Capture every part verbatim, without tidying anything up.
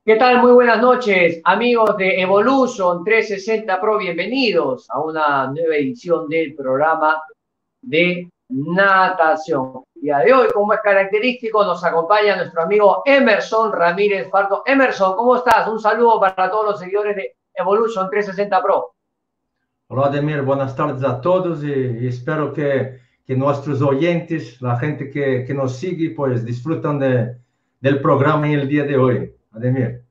¿Qué tal? Muy buenas noches, amigos de Evolution trescientos sesenta Pro. Bienvenidos a una nueva edición del programa de natación. El día de hoy, como es característico, nos acompaña nuestro amigo Emerson Ramírez Fardo. Emerson, ¿cómo estás? Un saludo para todos los seguidores de Evolution trescientos sesenta Pro. Hola, Ademir, buenas tardes a todos y, y espero que, que nuestros oyentes, la gente que, que nos sigue, pues disfrutan de, del programa en el día de hoy. Ademir.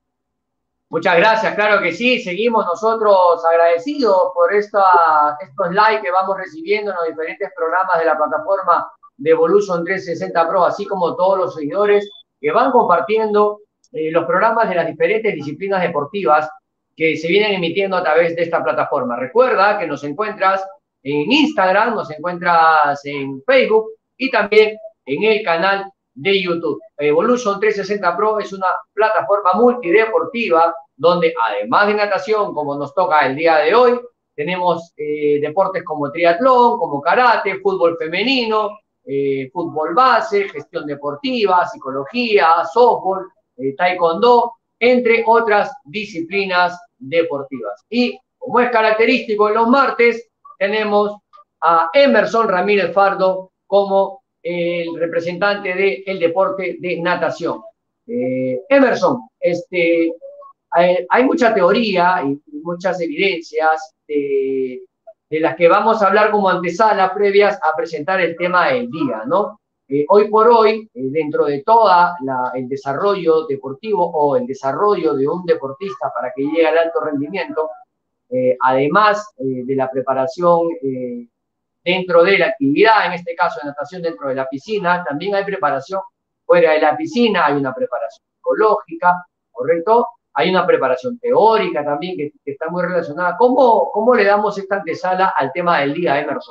Muchas gracias, claro que sí. Seguimos nosotros agradecidos por esta, estos likes que vamos recibiendo en los diferentes programas de la plataforma de Evolution trescientos sesenta Pro, así como todos los seguidores que van compartiendo eh, los programas de las diferentes disciplinas deportivas que se vienen emitiendo a través de esta plataforma. Recuerda que nos encuentras en Instagram, nos encuentras en Facebook y también en el canal de YouTube. Evolution trescientos sesenta Pro es una plataforma multideportiva donde además de natación, como nos toca el día de hoy, tenemos eh, deportes como triatlón, como karate, fútbol femenino, eh, fútbol base, gestión deportiva, psicología, softball, eh, taekwondo, entre otras disciplinas deportivas. Y como es característico en los martes, tenemos a Emerson Ramírez Fardo como el representante del deporte de natación. Eh, Emerson, este, hay, hay, mucha teoría y muchas evidencias de, de, las que vamos a hablar como antesala previas a presentar el tema del día, ¿no? Eh, hoy por hoy, eh, dentro de todo el desarrollo deportivo o el desarrollo de un deportista para que llegue al alto rendimiento, eh, además eh, de la preparación eh, dentro de la actividad, en este caso de natación dentro de la piscina, también hay preparación fuera de la piscina, hay una preparación psicológica, ¿correcto? Hay una preparación teórica también que, que está muy relacionada. ¿Cómo, ¿Cómo le damos esta antesala al tema del día, Emerson?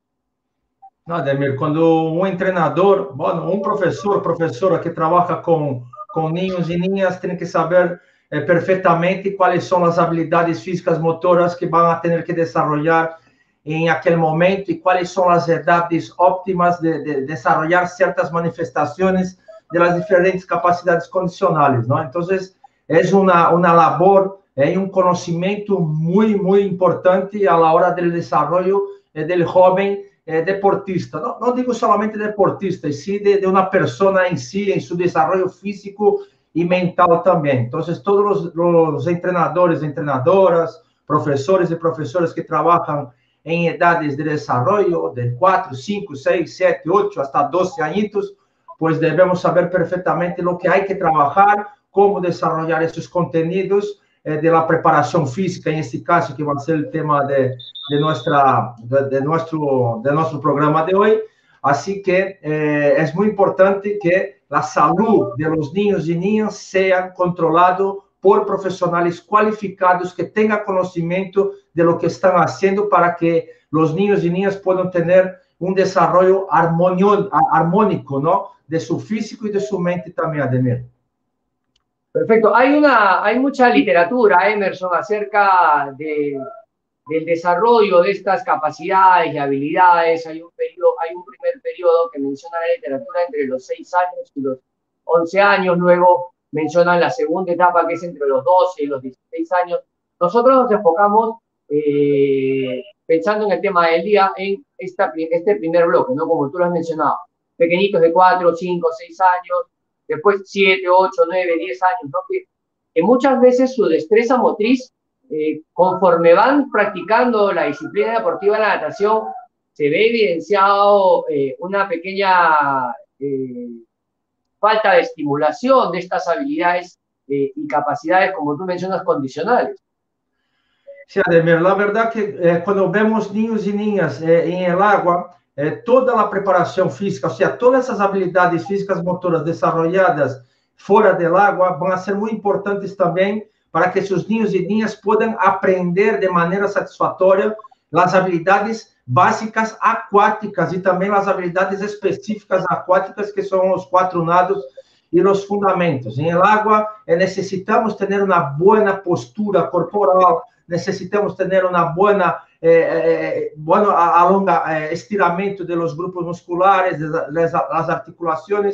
No, Ademir, quando um treinador, bueno, um professor, professora que trabalha com, com ninhos e ninhas, tem que saber eh, perfeitamente quais são as habilidades físicas motoras que vão ter que desenvolver em aquele momento e quais são as idades óptimas de, de desenvolver certas manifestações das diferentes capacidades condicionais, não? Então, é uma, uma labor, é um conhecimento muito, muito importante à hora do desenvolvimento eh, do jovem Eh, deportista, no, no digo solamente deportista, sí de, de, una persona en sí, en su desarrollo físico y mental también. Entonces, todos los, los entrenadores, entrenadoras, profesores y profesores que trabajan en edades de desarrollo de cuatro, cinco, seis, siete, ocho, hasta doce añitos, pues debemos saber perfectamente lo que hay que trabajar, cómo desarrollar esos contenidos eh, de la preparación física, en este caso, que va a ser el tema de, de, nuestra, de, de, nuestro, de nuestro programa de hoy. Así que eh, es muy importante que la salud de los niños y niñas sea controlado por profesionales cualificados que tengan conocimiento de lo que están haciendo para que los niños y niñas puedan tener un desarrollo armonio, armónico, ¿no? De su físico y de su mente también, Ademir. Perfecto. Hay, una, hay mucha literatura, Emerson, acerca de, del desarrollo de estas capacidades y habilidades. Hay un, periodo, hay un primer periodo que menciona la literatura entre los seis años y los once años, luego mencionan la segunda etapa que es entre los doce y los dieciséis años. Nosotros nos enfocamos, eh, pensando en el tema del día, en esta, este primer bloque, ¿no? Como tú lo has mencionado, pequeñitos de cuatro, cinco, seis años, después siete, ocho, nueve, diez años, ¿no? Que, que muchas veces su destreza motriz, Eh, conforme van practicando la disciplina deportiva de la natación, se ve evidenciado eh, una pequeña eh, falta de estimulación de estas habilidades eh, y capacidades, como tú mencionas, condicionales. Sí, Ademir, la verdad que eh, cuando vemos niños y niñas eh, en el agua, eh, toda la preparación física, o sea, todas esas habilidades físicas motoras desarrolladas fuera del agua van a ser muy importantes también para que sus niños y niñas puedan aprender de manera satisfactoria las habilidades básicas acuáticas y también las habilidades específicas acuáticas, que son los cuatro nados y los fundamentos. En el agua eh, necesitamos tener una buena postura corporal, necesitamos tener una buena, eh, eh, bueno, a, a longa, eh, estiramiento de los grupos musculares, de las, las articulaciones,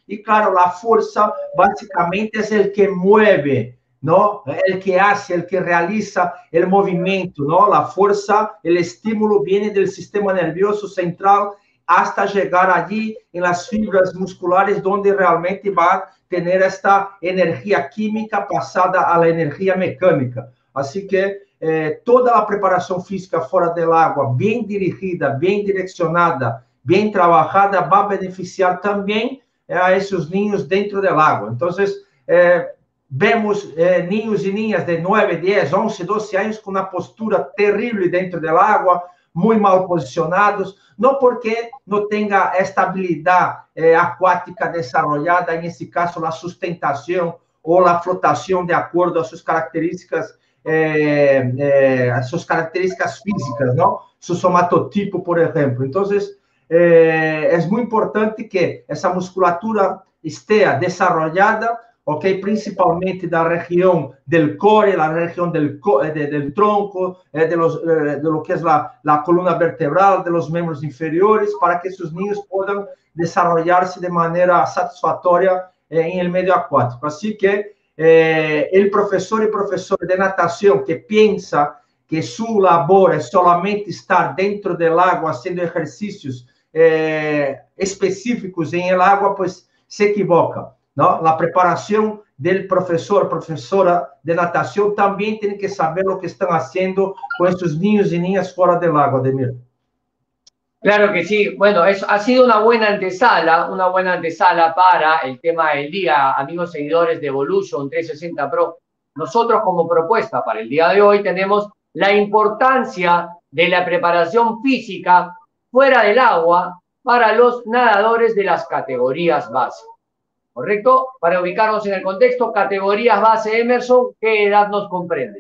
Y claro, la fuerza básicamente es el que mueve, ¿no? El que hace, el que realiza el movimiento, ¿no? La fuerza, el estímulo viene del sistema nervioso central hasta llegar allí en las fibras musculares donde realmente va a tener esta energía química pasada a la energía mecánica. Así que eh, toda la preparación física fuera del agua, bien dirigida, bien direccionada, bien trabajada, va a beneficiar también eh, a esos niños dentro del agua. Entonces, eh, vemos eh, niños y niñas de nueve, diez, once, doce años con una postura terrible dentro del agua, muy mal posicionados, no porque no tenga estabilidad eh, acuática desarrollada, en este caso la sustentación o la flotación de acuerdo a sus características, eh, eh, a sus características físicas, ¿no? Su somatotipo, por ejemplo. Entonces, eh, es muy importante que esa musculatura esté desarrollada, ok, principalmente da região del core, la região del, de, del tronco, eh, de, los, eh, de lo que es la, la columna vertebral, de los miembros inferiores, para que esos niños puedan desarrollarse de manera satisfactoria eh, en el medio acuático. Así que eh, el profesor y profesor de natación que piensa que su labor es solamente estar dentro del agua haciendo ejercicios eh, específicos en el agua, pues se equivoca, ¿no? La preparación del profesor, profesora de natación también tiene que saber lo que están haciendo con estos niños y niñas fuera del agua, Ademir. Claro que sí. Bueno, eso ha sido una buena antesala, una buena antesala para el tema del día, amigos seguidores de Evolution trescientos sesenta Pro. Nosotros como propuesta para el día de hoy tenemos la importancia de la preparación física fuera del agua para los nadadores de las categorías base. ¿Correcto? Para ubicarnos en el contexto, categorías base, Emerson, ¿qué edad nos comprende?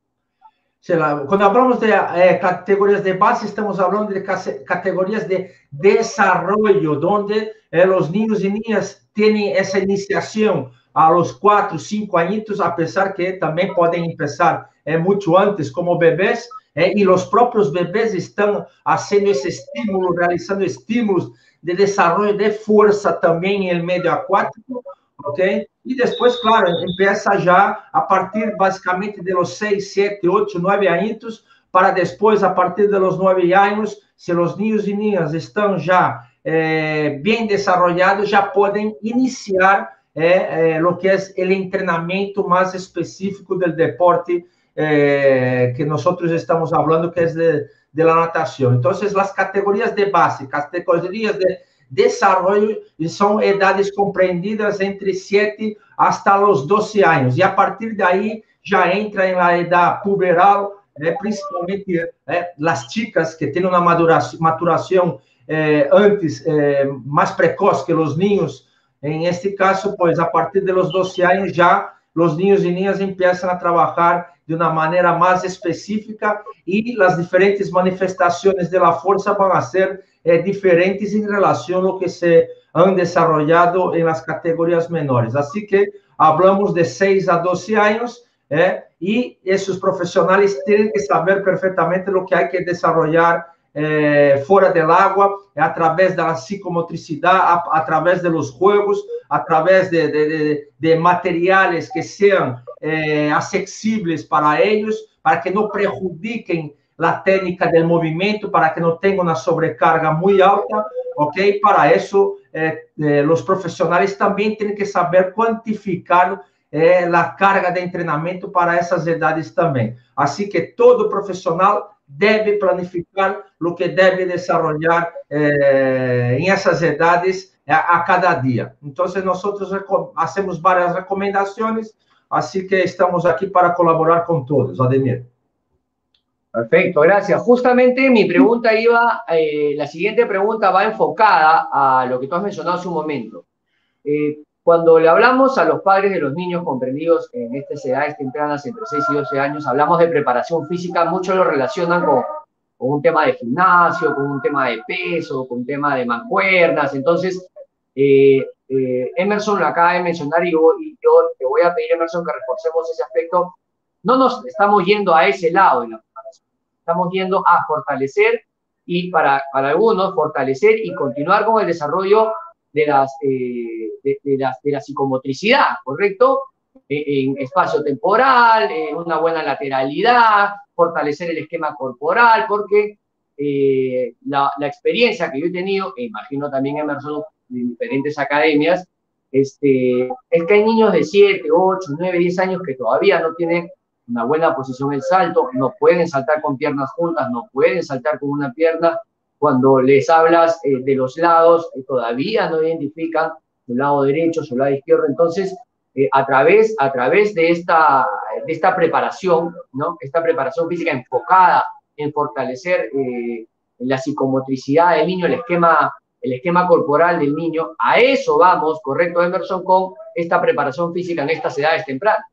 Cuando hablamos de eh, categorías de base, estamos hablando de categorías de desarrollo, donde eh, los niños y niñas tienen esa iniciación a los cuatro, cinco añitos, a pesar que también pueden empezar eh, mucho antes como bebés, eh, y los propios bebés están haciendo ese estímulo, realizando estímulos de desarrollo de fuerza también en el medio acuático, ¿ok? Y después, claro, empieza ya a partir básicamente de los seis, siete, ocho, nueve añitos, para después, a partir de los nueve años, si los niños y niñas están ya eh, bien desarrollados, ya pueden iniciar eh, eh, lo que es el entrenamiento más específico del deporte eh, que nosotros estamos hablando, que es de, de la natación. Entonces, las categorías de base, categorías de desarrollo, son edades compreendidas entre siete hasta los doce años. Y a partir de ahí ya entra en la edad puberal, eh, principalmente eh, las chicas que tienen una maduración, maturación eh, antes, eh, más precoz que los niños. En este caso, pues a partir de los doce años ya los niños y niñas empiezan a trabajar de una manera más específica y las diferentes manifestaciones de la fuerza van a ser eh, diferentes en relación a lo que se han desarrollado en las categorías menores. Así que hablamos de seis a doce años eh, y esos profesionales tienen que saber perfectamente lo que hay que desarrollar eh, fuera del agua, a través de la psicomotricidad, a, a través de los juegos, a través de, de, de, de materiales que sean eh, accesibles para ellos, para que no perjudiquen la técnica del movimiento, para que no tenga una sobrecarga muy alta, ¿ok? Para eso, eh, eh, los profesionales también tienen que saber cuantificar eh, la carga de entrenamiento para esas edades también. Así que todo profesional debe planificar lo que debe desarrollar eh, en esas edades a, a cada día. Entonces, nosotros hacemos varias recomendaciones, así que estamos aquí para colaborar con todos. Ademir. Perfecto, gracias. Justamente mi pregunta iba, eh, la siguiente pregunta va enfocada a lo que tú has mencionado hace un momento. Eh, cuando le hablamos a los padres de los niños comprendidos en estas edades tempranas, entre seis y doce años, hablamos de preparación física, muchos lo relacionan con, con un tema de gimnasio, con un tema de peso, con un tema de mancuernas. Entonces, eh, eh, Emerson lo acaba de mencionar y yo, y yo te voy a pedir, Emerson, que reforcemos ese aspecto. No nos estamos yendo a ese lado de la preparación, estamos yendo a fortalecer y para, para algunos fortalecer y continuar con el desarrollo de, las, eh, de, de, las, de la psicomotricidad, ¿correcto? Eh, en espacio temporal, eh, una buena lateralidad, fortalecer el esquema corporal, porque eh, la, la experiencia que yo he tenido, e imagino también Emerson, en diferentes academias, este, es que hay niños de siete, ocho, nueve, diez años que todavía no tienen una buena posición en el salto, no pueden saltar con piernas juntas, no pueden saltar con una pierna. Cuando les hablas eh, de los lados, eh, todavía no identifican su lado derecho, su lado izquierdo. Entonces, eh, a, través, a través de esta, de esta preparación, ¿no? Esta preparación física enfocada en fortalecer eh, la psicomotricidad del niño, el esquema, el esquema corporal del niño, a eso vamos, ¿correcto, Emerson? Con esta preparación física en estas edades tempranas.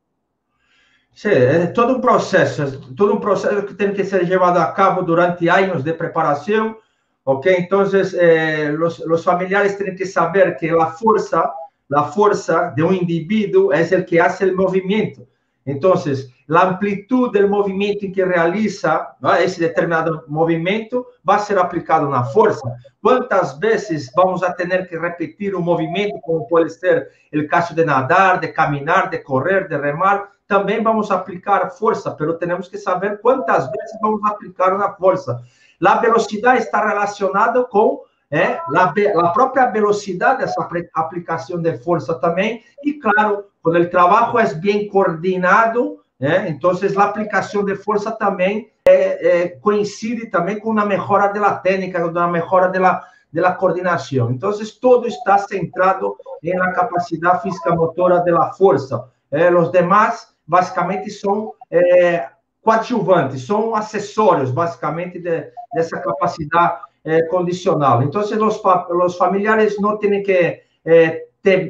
Sí, é todo um processo, todo um processo que tem que ser levado a cabo durante anos de preparação, ok? Então, eh, os, os familiares têm que saber que a força, a força de um indivíduo é o que faz o movimento. Então, a amplitude do movimento que realiza, ¿no? Esse determinado movimento vai ser aplicado na força. Quantas vezes vamos a ter que repetir um movimento, como pode ser o caso de nadar, de caminhar, de correr, de remar? Também vamos aplicar força, pero temos que saber quantas vezes vamos aplicar na força. A velocidade está relacionada com é, a, a própria velocidade dessa aplicação de força também, e claro, quando o trabalho é bem coordenado, é, então a aplicação de força também é, é, coincide também com a melhora da técnica, com a melhora da da coordenação. Então, todo está centrado na capacidade física motora da força. É, os demais basicamente são é, coadjuvantes, são acessórios, basicamente, de, dessa capacidade é, condicional. Então, os, os familiares não têm que é,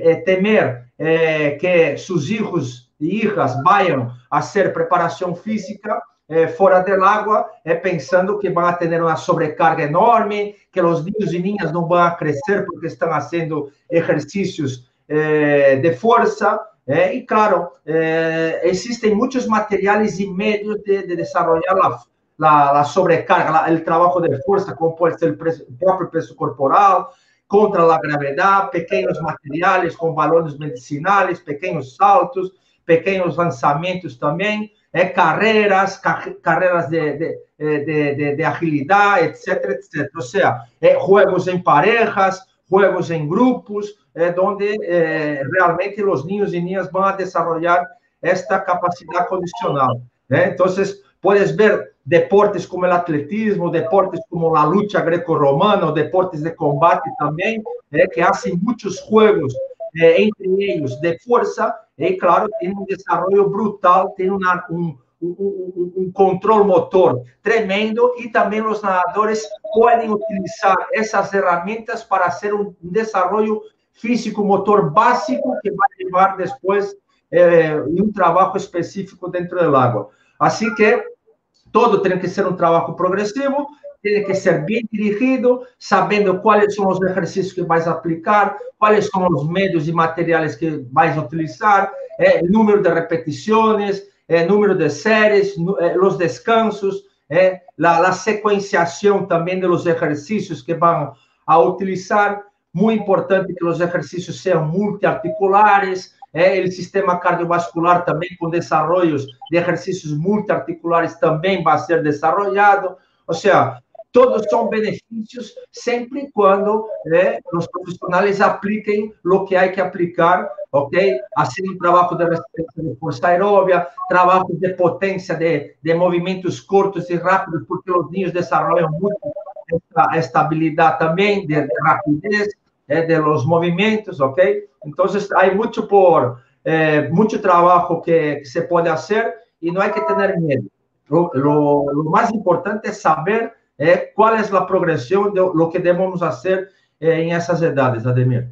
temer é, que seus filhos e filhas vayam a fazer preparação física é, fora da água, é, pensando que vão ter uma sobrecarga enorme, que os niños e niñas não vão crescer porque estão fazendo exercícios é, de força. É, e, claro, é, existem muitos materiais e meios de, de desenvolver a sobrecarga, o trabalho de força, como pode ser o, preso, o próprio peso corporal, contra a gravidade, pequenos materiais com balões medicinais, pequenos saltos, pequenos lançamentos também, é, carreiras, car carreiras de, de, de, de, de agilidade, etc, etcétera. Ou seja, é, jogos em parejas, jogos em grupos, é, onde é, realmente os niños e niñas vão a desenvolver esta capacidade condicional. Né? Então, podes ver deportes como o atletismo, deportes como a luta greco-romana, deportes de combate também, é, que fazem muitos jogos é, entre eles de força, e, claro, tem um desenvolvimento brutal, tem uma, um, um, um controle motor tremendo, e também os nadadores podem utilizar essas ferramentas para fazer um desenvolvimento físico-motor básico que vai levar depois eh, um trabalho específico dentro da água. Assim que todo tem que ser um trabalho progressivo, tem que ser bem dirigido, sabendo quais são os exercícios que vais aplicar, quais são os meios e materiais que vais utilizar, eh, número de repetições, eh, número de séries, eh, os descansos, eh, a, a sequenciação também dos exercícios que vão a utilizar. Muito importante que os exercícios sejam multiarticulares, é, o sistema cardiovascular também com desenvolvimentos de exercícios multiarticulares também vai ser desenvolvido. Ou seja, todos são benefícios sempre quando é, os profissionais apliquem o que há que aplicar, ok? Assim, um trabalho de resistência de força aeróbia, trabalho de potência de, de movimentos curtos e rápidos, porque os niños desenvolvem muito esta, esta habilidade também de, de rapidez, é, de los movimentos, ok? Então, há muito por é, muito trabalho que, que se pode fazer e não há que ter medo. O, lo, lo mais importante é saber é, qual é a progressão de lo que devemos fazer é, em essas idades, Ademir.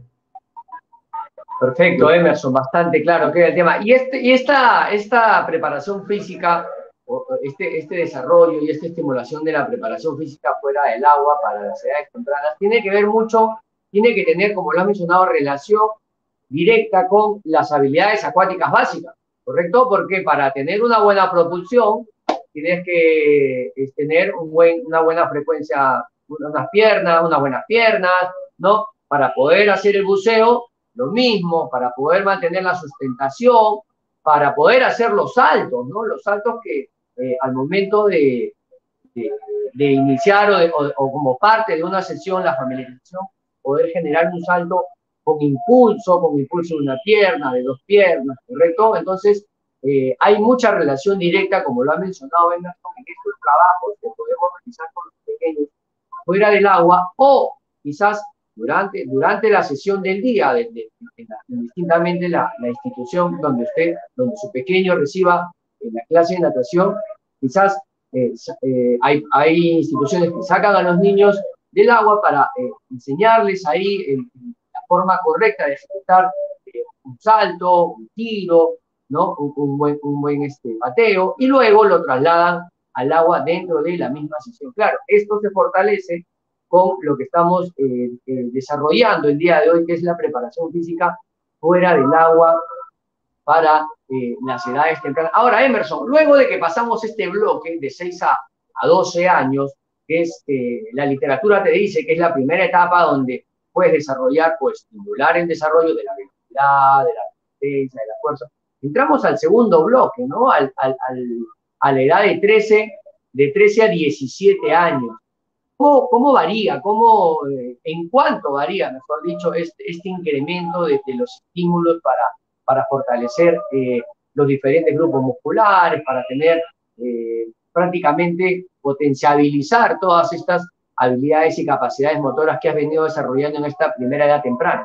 Perfecto, Emerson, bastante claro queda el tema. Y, este, y esta, esta preparación física, este, este desarrollo y esta estimulación de la preparación física fuera del agua para las edades tempranas, tiene que ver mucho, tiene que tener, como lo ha mencionado, relación directa con las habilidades acuáticas básicas, ¿correcto? Porque para tener una buena propulsión, tienes que tener un buen, una buena frecuencia, unas piernas, unas buenas piernas, ¿no? Para poder hacer el buceo, lo mismo, para poder mantener la sustentación, para poder hacer los saltos, ¿no? Los saltos que eh, al momento de, de, de iniciar o, de, o, o como parte de una sesión, la familiarización, poder generar un salto con impulso, con impulso de una pierna, de dos piernas, ¿correcto? Entonces, eh, hay mucha relación directa, como lo ha mencionado Emerson, en estos trabajos que podemos realizar con los pequeños fuera del agua o quizás durante, durante la sesión del día, de, de, de la, indistintamente la, la institución donde usted, donde su pequeño reciba en la clase de natación, quizás eh, eh, hay, hay instituciones que sacan a los niños del agua para eh, enseñarles ahí el, la forma correcta de ejecutar eh, un salto, un tiro, ¿no? Un, un buen, un buen este, pateo, y luego lo trasladan al agua dentro de la misma sesión. Claro, esto se fortalece con lo que estamos eh, eh, desarrollando el día de hoy, que es la preparación física fuera del agua para eh, las edades tempranas. Ahora, Emerson, luego de que pasamos este bloque de seis a, a doce años, que es, eh, la literatura te dice que es la primera etapa donde puedes desarrollar, pues, estimular el desarrollo de la velocidad, de la resistencia, de la fuerza. Entramos al segundo bloque, ¿no? Al, al, al, a la edad de trece, de trece a diecisiete años. ¿Cómo, cómo varía? ¿Cómo, eh, ¿En cuánto varía, mejor dicho, este, este incremento de, de los estímulos para, para fortalecer eh, los diferentes grupos musculares, para tener eh, prácticamente potenciabilizar todas estas habilidades y capacidades motoras que has venido desarrollando en esta primera edad temprana?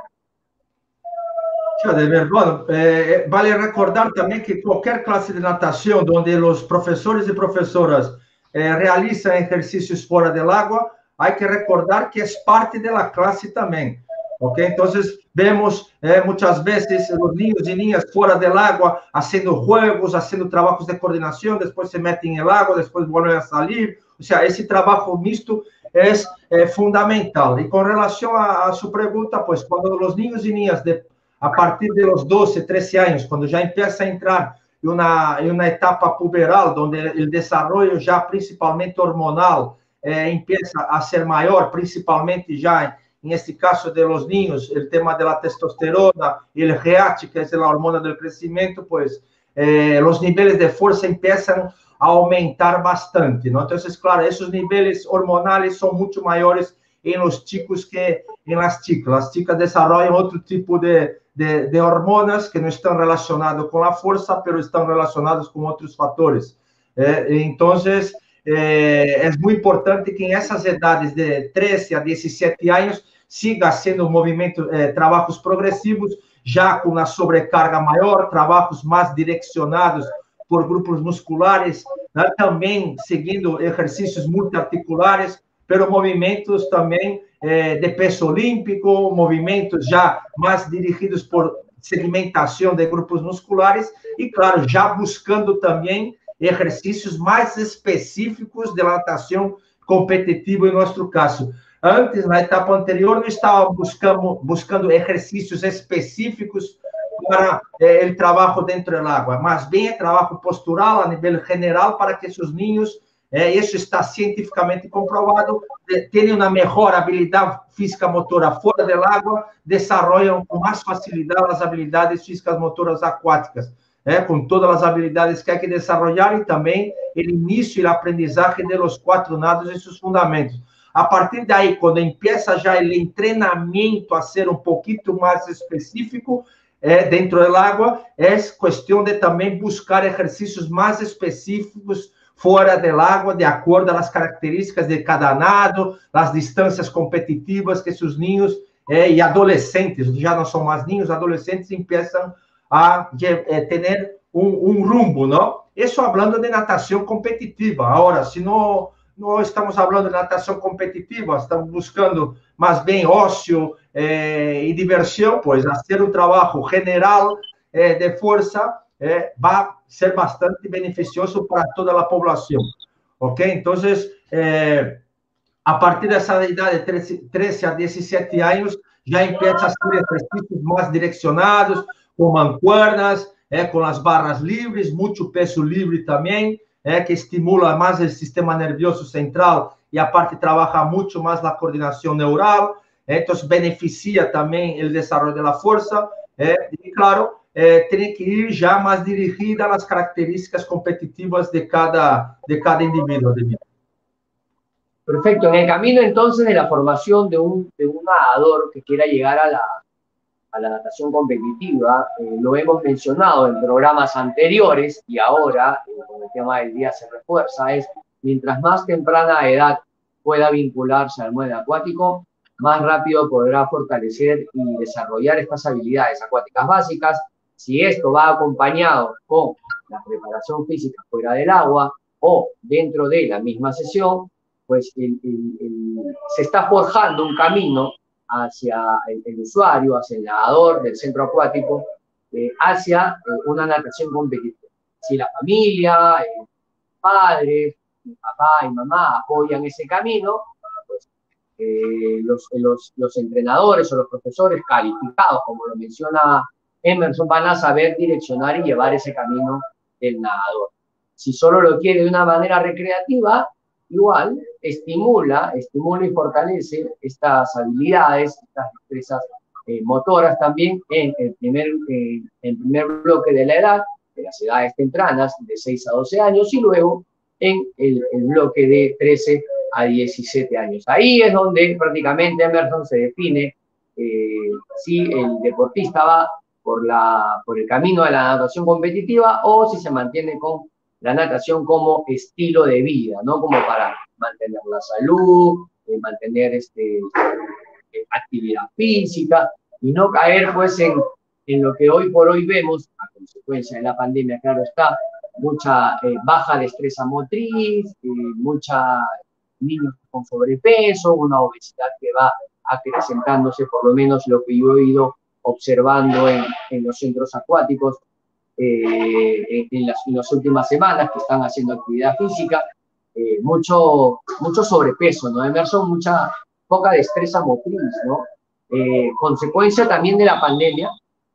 Bueno, eh, vale recordar también que cualquier clase de natación donde los profesores y profesoras eh, realizan ejercicios fuera del agua, hay que recordar que es parte de la clase también. ¿Ok? Entonces, vemos eh, muchas veces los niños y niñas fuera del agua haciendo juegos, haciendo trabajos de coordinación, después se meten en el agua, después vuelven a salir. O sea, ese trabajo mixto es eh, fundamental. Y con relación a, a su pregunta, pues cuando los niños y niñas de a partir de los doce, trece años, cuando ya empieza a entrar en una, en una etapa puberal, donde el desarrollo ya principalmente hormonal eh, empieza a ser mayor, principalmente ya en este caso de los niños, el tema de la testosterona y el G H, que es la hormona del crecimiento, pues eh, los niveles de fuerza empiezan a aumentar bastante, ¿no? Entonces, claro, esos niveles hormonales son mucho mayores en los chicos que en las chicas. Las chicas desarrollan otro tipo de, de, de hormonas que no están relacionadas con la fuerza, pero están relacionadas con otros factores. Eh, entonces, eh, es muy importante que en esas edades de trece a diecisiete años siga haciendo movimientos, eh, trabajos progresivos, ya con una sobrecarga mayor, trabajos más direccionados por grupos musculares, ¿no? También siguiendo ejercicios multiarticulares, pero movimentos também eh, de peso olímpico, movimentos já mais dirigidos por segmentação de grupos musculares e, claro, já buscando também exercícios mais específicos de natação competitiva, em nosso caso. Antes, na etapa anterior, nós estávamos buscando, buscando exercícios específicos para eh, o trabalho dentro da água, mas bem é trabalho postural a nível general para que esses ninhos É, isso está cientificamente comprovado, têm uma melhor habilidade física motora fora da água, desenvolvem com mais facilidade as habilidades físicas motoras aquáticas, é, com todas as habilidades que há que desenvolver e também o início e a aprendizagem de los quatro nados e seus fundamentos. A partir daí, quando empieza já o treinamento a ser um pouquinho mais específico, é, dentro da água, é questão de também buscar exercícios mais específicos fora del agua, de acuerdo a las características de cada nado, las distancias competitivas que sus niños eh, y adolescentes, ya no son más niños, adolescentes empiezan a eh, tener un, un rumbo, ¿no? Eso hablando de natación competitiva. Ahora, si no, no estamos hablando de natación competitiva, estamos buscando más bien ocio eh, y diversión, pues hacer un trabajo general eh, de fuerza Eh, va a ser bastante beneficioso para toda la población, ¿ok? Entonces, eh, a partir de esa edad de trece a diecisiete años, ya empieza a hacer ejercicios más direccionados, con mancuernas, eh, con las barras libres, mucho peso libre también, eh, que estimula más el sistema nervioso central y aparte trabaja mucho más la coordinación neural. entonces beneficia también el desarrollo de la fuerza, eh, y claro, eh, tiene que ir ya más dirigida a las características competitivas de cada, de cada individuo. Perfecto. En el camino entonces de la formación de un, de un nadador que quiera llegar a la, a la natación competitiva, eh, lo hemos mencionado en programas anteriores y ahora, eh, con el tema del día se refuerza, es mientras más temprana edad pueda vincularse al mundo acuático, más rápido podrá fortalecer y desarrollar estas habilidades acuáticas básicas. Si esto va acompañado con la preparación física fuera del agua o dentro de la misma sesión, pues el, el, el, se está forjando un camino hacia el, el usuario, hacia el nadador del centro acuático, eh, hacia eh, una natación competitiva. Si la familia, eh, padres, papá y mamá apoyan ese camino, pues eh, los, los, los entrenadores o los profesores calificados, como lo menciona Emerson, van a saber direccionar y llevar ese camino del nadador. Si solo lo quiere de una manera recreativa, igual estimula, estimula y fortalece estas habilidades, estas destrezas eh, motoras también en el primer, eh, en primer bloque de la edad, de las edades tempranas, de seis a doce años, y luego en el, el bloque de trece a diecisiete años. Ahí es donde prácticamente Emerson se define eh, si el deportista va por, la, por el camino de la natación competitiva o si se mantiene con la natación como estilo de vida, ¿no? Como para mantener la salud, eh, mantener este, eh, actividad física y no caer pues en, en lo que hoy por hoy vemos, a consecuencia de la pandemia, claro está, mucha eh, baja destreza motriz, eh, mucha niños con sobrepeso, una obesidad que va acrecentándose, por lo menos lo que yo he ido observando en, en los centros acuáticos, eh, en, las, en las últimas semanas que están haciendo actividad física, eh, mucho, mucho sobrepeso, ¿no, Emerson? Mucha poca destreza motriz, ¿no? Eh, consecuencia también de la pandemia.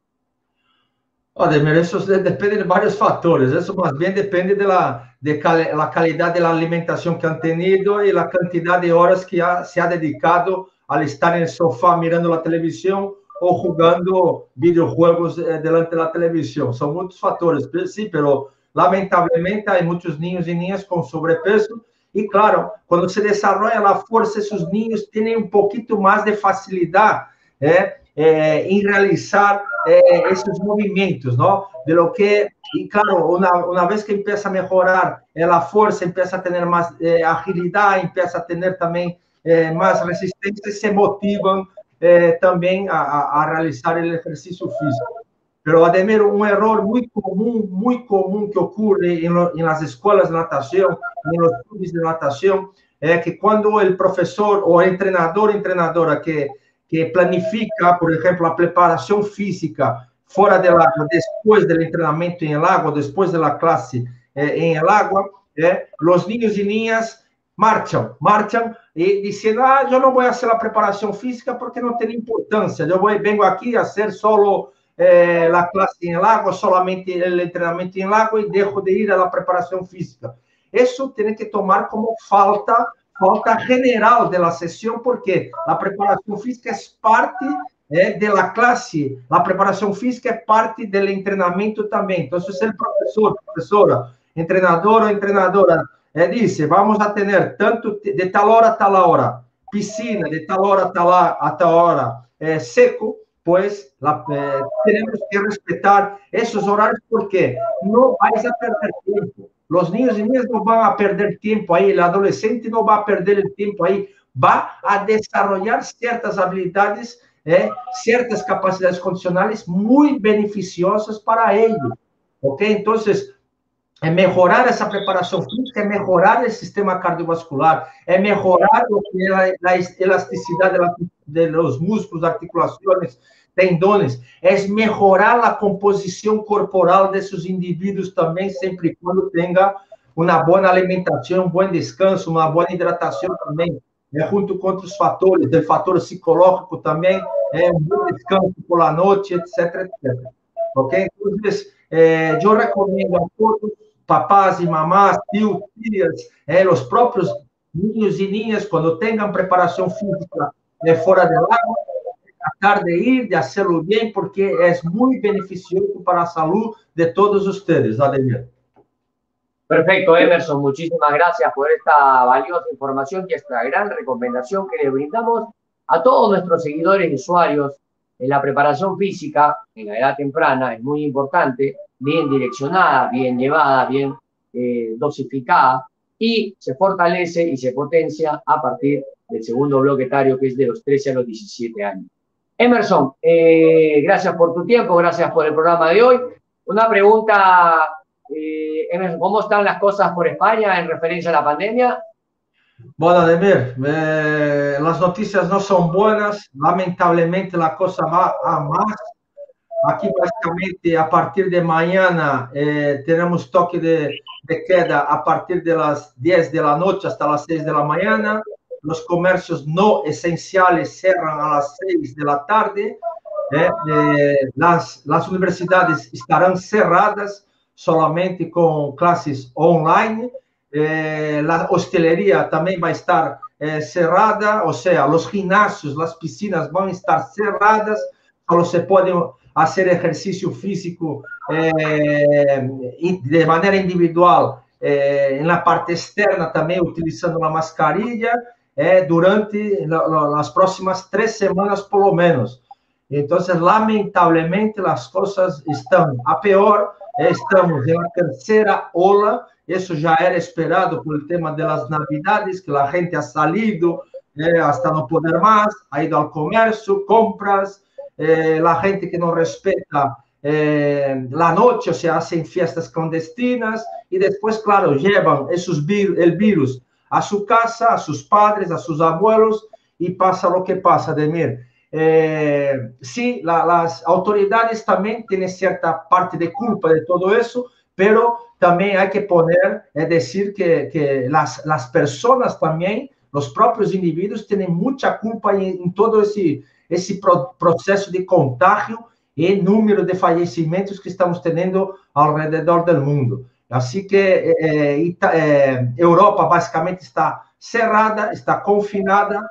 Ademir, eso depende de varios factores, eso más bien depende de la, de cal, la calidad de la alimentación que han tenido y la cantidad de horas que ha, se ha dedicado al estar en el sofá mirando la televisión o jugando videojuegos delante de la televisión. Son muchos factores, sí, pero lamentablemente hay muchos niños y niñas con sobrepeso y claro, cuando se desarrolla la fuerza, esos niños tienen un poquito más de facilidad, ¿eh? Eh, en realizar eh, esos movimientos, ¿no? De lo que, y claro, una, una vez que empieza a mejorar eh, la fuerza, empieza a tener más eh, agilidad, empieza a tener también eh, más resistencia, se motivan eh, también a, a, a realizar el ejercicio físico. Pero, Ademir, un error muy común, muy común que ocurre en, lo, en las escuelas de natación, en los clubes de natación, es eh, que cuando el profesor o el entrenador, entrenadora que que planifica, por ejemplo, la preparación física fuera del agua, después del entrenamiento en el agua, después de la clase eh, en el agua, eh, los niños y niñas marchan, marchan y diciendo, ah, yo no voy a hacer la preparación física porque no tiene importancia, yo voy, vengo aquí a hacer solo eh, la clase en el agua, solamente el entrenamiento en el agua y dejo de ir a la preparación física. Eso tiene que tomar como falta falta general de la sesión, porque la preparación física es parte eh, de la clase, la preparación física es parte del entrenamiento también. Entonces, el profesor, profesora, entrenador o entrenadora eh, dice, vamos a tener tanto de tal hora a tal hora, piscina de tal hora a tal, a tal hora, eh, seco, pues la, eh, tenemos que respetar esos horarios porque no vais a perder tiempo. Los niños y niñas no van a perder tiempo ahí, el adolescente no va a perder el tiempo ahí, va a desarrollar ciertas habilidades, eh, ciertas capacidades condicionales muy beneficiosas para ellos. ¿Ok? Entonces, é mejorar essa preparação física, é mejorar o sistema cardiovascular, é mejorar a elasticidade de los músculos, articulações, tendones, é mejorar a composição corporal desses indivíduos também, sempre e quando tenha uma boa alimentação, um bom descanso, uma boa hidratação também, é, junto com outros fatores, o fator psicológico também, é, um bom descanso por la noite, etc, etcétera. Ok? Então, eh, eu recomendo a todos, papás e mamás, tios, tias, eh, os próprios niños e niñas, quando tenham preparação física eh, fuera del agua, tratar de ir, de hacerlo bien, porque es muy beneficioso para la salud de todos ustedes, Ademir. Perfecto, Emerson, muchísimas gracias por esta valiosa información y esta gran recomendación que le brindamos a todos nuestros seguidores y usuarios. En la preparación física, en la edad temprana, es muy importante, bien direccionada, bien llevada, bien eh, dosificada, y se fortalece y se potencia a partir del segundo bloque etario, que es de los trece a los diecisiete años. Emerson, eh, gracias por tu tiempo, gracias por el programa de hoy. Una pregunta... Eh, ¿cómo están las cosas por España en referencia a la pandemia? Bueno, Ademir, eh, las noticias no son buenas. Lamentablemente la cosa va a más. Aquí básicamente a partir de mañana eh, tenemos toque de, de queda a partir de las diez de la noche hasta las seis de la mañana. Los comercios no esenciales cierran a las seis de la tarde. Eh, eh, las, las universidades estarán cerradas solamente con clases online. Eh, la hostelería también va a estar eh, cerrada, o sea, los gimnasios, las piscinas van a estar cerradas, solo se puede hacer ejercicio físico eh, de manera individual eh, en la parte externa también utilizando la mascarilla eh, durante la, la, las próximas tres semanas por lo menos. Entonces, lamentablemente, las cosas están a peor. Estamos en la tercera ola. Eso ya era esperado por el tema de las Navidades, que la gente ha salido eh, hasta no poder más, ha ido al comercio, compras. Eh, la gente que no respeta eh, la noche, o sea, hacen fiestas clandestinas y después, claro, llevan esos vir el virus a su casa, a sus padres, a sus abuelos y pasa lo que pasa, Ademir. Eh, sí, la, las autoridades también tienen cierta parte de culpa de todo eso, pero también hay que poner, es decir, que, que las, las personas también, los propios individuos tienen mucha culpa en, en todo ese, ese pro, proceso de contagio y número de fallecimientos que estamos teniendo alrededor del mundo. Así que eh, eh, Europa básicamente está cerrada, está confinada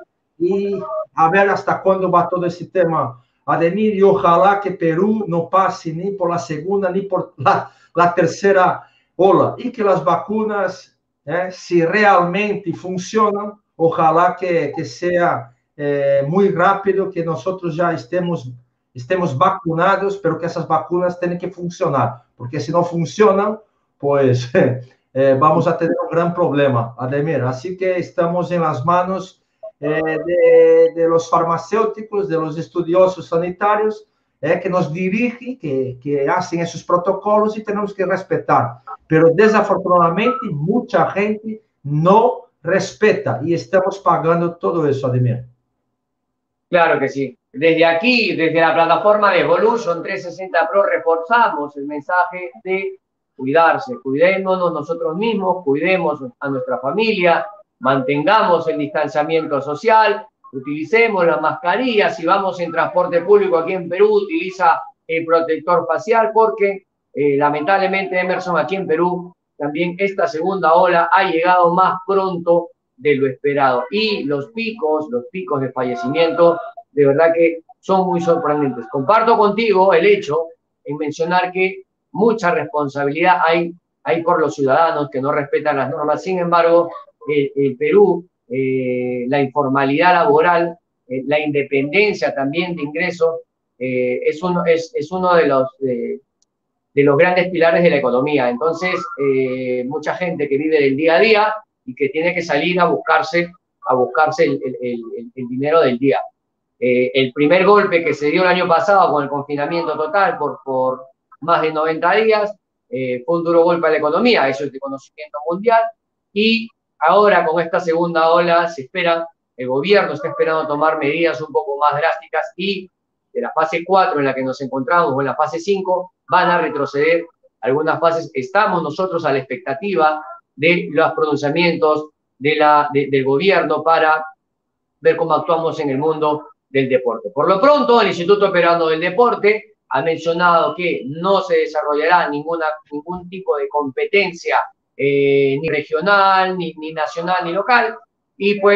y a ver hasta cuándo va todo ese tema, Ademir, y ojalá que Perú no pase ni por la segunda ni por la, la tercera ola y que las vacunas, eh, si realmente funcionan, ojalá que, que sea eh, muy rápido, que nosotros ya estemos, estemos vacunados, pero que esas vacunas tienen que funcionar, porque si no funcionan, pues eh, vamos a tener un gran problema, Ademir. Así que estamos en las manos Eh, de, de, los farmacéuticos, de los estudiosos sanitarios, eh, que nos dirigen, que, que hacen esos protocolos y tenemos que respetar. Pero desafortunadamente mucha gente no respeta y estamos pagando todo eso, Ademir. Claro que sí. Desde aquí, desde la plataforma de Evolution trescientos sesenta Pro, reforzamos el mensaje de cuidarse. Cuidémonos nosotros mismos, cuidemos a nuestra familia, mantengamos el distanciamiento social, utilicemos las mascarillas. Si vamos en transporte público aquí en Perú, utiliza el protector facial, porque eh, lamentablemente, Emerson, aquí en Perú también esta segunda ola ha llegado más pronto de lo esperado. Y los picos, los picos de fallecimiento, de verdad que son muy sorprendentes. Comparto contigo el hecho en mencionar que mucha responsabilidad hay, hay por los ciudadanos que no respetan las normas. Sin embargo, el, el Perú, eh, la informalidad laboral, eh, la independencia también de ingresos, eh, es, uno, es, es uno de los, de, de los grandes pilares de la economía. Entonces, eh, mucha gente que vive del día a día y que tiene que salir a buscarse, a buscarse el, el, el, el dinero del día. Eh, el primer golpe que se dio el año pasado con el confinamiento total por, por más de noventa días eh, fue un duro golpe a la economía, eso es de conocimiento mundial, y ahora con esta segunda ola se espera, el gobierno está esperando tomar medidas un poco más drásticas y de la fase cuatro en la que nos encontramos o en la fase cinco van a retroceder algunas fases. Estamos nosotros a la expectativa de los pronunciamientos de la, de, del gobierno para ver cómo actuamos en el mundo del deporte. Por lo pronto, el Instituto Peruano del Deporte ha mencionado que no se desarrollará ninguna, ningún tipo de competencia eh, ni regional, ni, ni nacional, ni local, y pues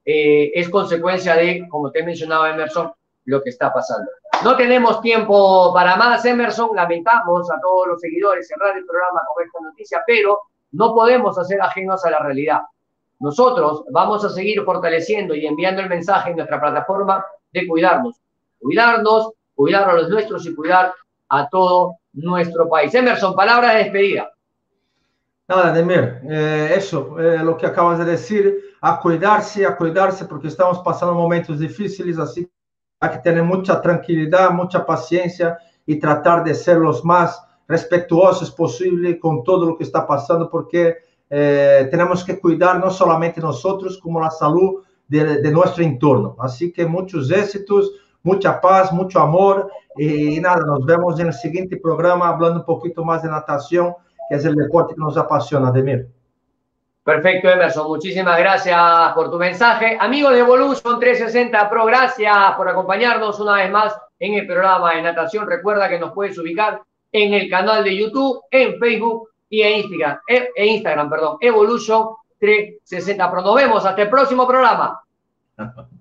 eh, es consecuencia de, como te mencionaba Emerson, lo que está pasando. No tenemos tiempo para más, Emerson. Lamentamos a todos los seguidores cerrar el programa con esta noticia, pero no podemos hacer ajenos a la realidad. Nosotros vamos a seguir fortaleciendo y enviando el mensaje en nuestra plataforma de cuidarnos. Cuidarnos, cuidar a los nuestros y cuidar a todo nuestro país. Emerson, palabras de despedida. Nada, Ademir, eh, eso, eh, lo que acabas de decir, a cuidarse, a cuidarse, porque estamos pasando momentos difíciles, así hay que tener mucha tranquilidad, mucha paciencia y tratar de ser los más respetuosos posible con todo lo que está pasando, porque eh, tenemos que cuidar no solamente nosotros, como la salud de, de nuestro entorno. Así que muchos éxitos, mucha paz, mucho amor y nada, nos vemos en el siguiente programa hablando un poquito más de natación, que es el deporte que nos apasiona, Ademir. Perfecto, Emerson. Muchísimas gracias por tu mensaje. Amigo de Evolution trescientos sesenta Pro, gracias por acompañarnos una vez más en el programa de natación. Recuerda que nos puedes ubicar en el canal de YouTube, en Facebook y en Instagram, en Instagram, perdón, Evolution trescientos sesenta Pro. Nos vemos hasta el próximo programa.